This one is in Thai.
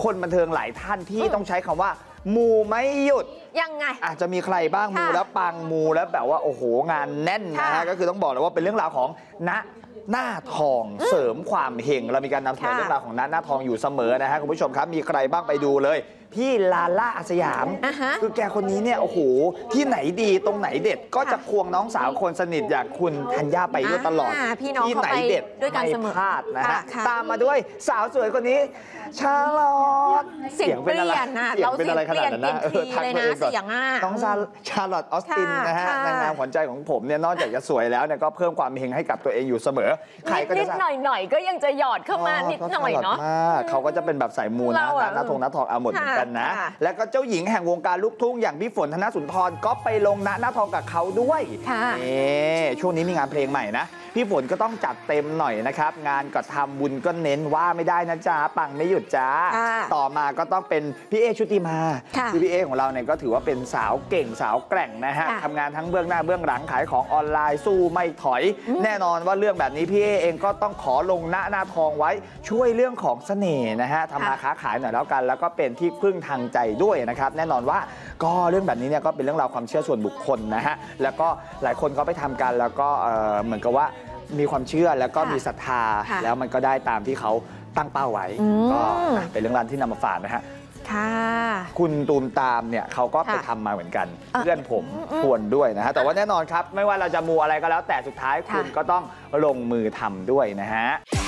คนบันเทิงหลายท่านที่ต้องใช้คำว่ามูไม่หยุดยังไงอาจจะมีใครบ้างมูแล้วปังมูแล้วแบบว่าโอ้โหงานแน่นนะฮะก็คือต้องบอกเลยว่าเป็นเรื่องราวของณหน้าทองเสริมความเฮงเรามีการนำเสนอเรื่องราวของณหน้าทองอยู่เสมอนะฮะคุณผู้ชมครับมีใครบ้างไปดูเลยพี่ลาล่าอาสยามคือแกคนนี้เนี่ยโอ้โหที่ไหนดีตรงไหนเด็ดก็จะควงน้องสาวคนสนิทอย่างคุณธัญญาไปด้วยตลอดที่ไหนเด็ดไม่พลาดนะฮะตามมาด้วยสาวสวยคนนี้ชาลอตเสียงเปลี่ยนนะเราเสียงเปลี่ยนเลยนะเสียงน้องชาลอตออสตินนะฮะนางงามขวัญใจของผมเนี่ยนอกจากจะสวยแล้วเนี่ยก็เพิ่มความเฮงให้กับตัวเองอยู่เสมอใครก็นิดหน่อยก็ยังจะหยอดเข้ามานิดหน่อยเนาะเขาก็จะเป็นแบบสายมูนะหน้าทองเอาหมดเหมือนกันนะแล้วก็เจ้าหญิงแห่งวงการลูกทุ่งอย่างพี่ฝนธนสุนทรก็ไปลงหน้าทองกับเขาด้วยช่วงนี้มีงานเพลงใหม่นะพี่ฝนก็ต้องจัดเต็มหน่อยนะครับงานก็ทำบุญก็เน้นว่าไม่ได้นะจ๊ะปังไม่หยุดจ้าต่อมาก็ต้องเป็นพี่เอชุติมาคือพี่เอของเราเนี่ยก็ถือว่าเป็นสาวเก่งสาวแกร่งนะฮะทำงานทั้งเบื้องหน้าเบื้องหลังขายของออนไลน์สู้ไม่ถอยแน่นอนว่าเรื่องแบบนี้พี่เอเองก็ต้องขอลงหน้าทองไว้ช่วยเรื่องของเสน่ห์นะฮะทำมาค้าขายหน่อยแล้วกันแล้วก็เป็นที่พึ่งทางใจด้วยนะครับแน่นอนว่าก็เรื่องแบบนี้เนี่ยก็เป็นเรื่องราวความเชื่อส่วนบุคคลนะฮะแล้วก็หลายคนก็ไปทำกันแล้วก็เหมือนกับว่ามีความเชื่อแล้วก็มีศรัทธาแล้วมันก็ได้ตามที่เขาตั้งเป้าไว้ก็เป็นเรื่องราวที่นำมาฝากนะฮะคุณตูมตามเนี่ยเขาก็ไปทำมาเหมือนกันเพื่อนผมชวนด้วยนะฮะแต่ว่าแน่นอนครับไม่ว่าเราจะมูอะไรก็แล้วแต่สุดท้ายคุณก็ต้องลงมือทำด้วยนะฮะ